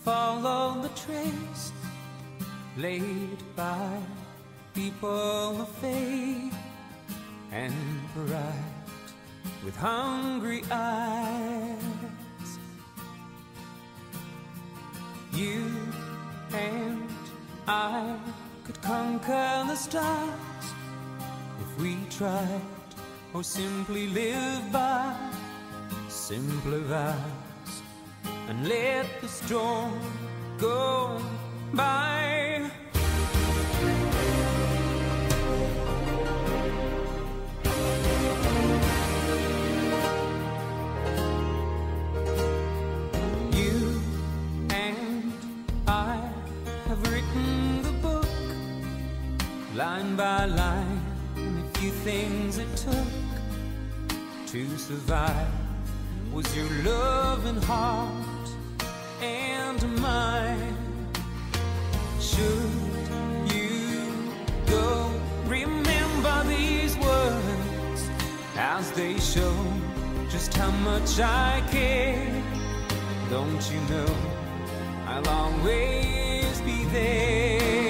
follow the trace laid by people of faith and bright with hungry eyes. You and I could conquer the stars if we tried, or simply live by simpler vows and let the storm go by. You and I have written the book line by line, and the few things it took to survive was your loving heart and mine. Should you go, remember these words as they show just how much I care. Don't you know I'll always be there.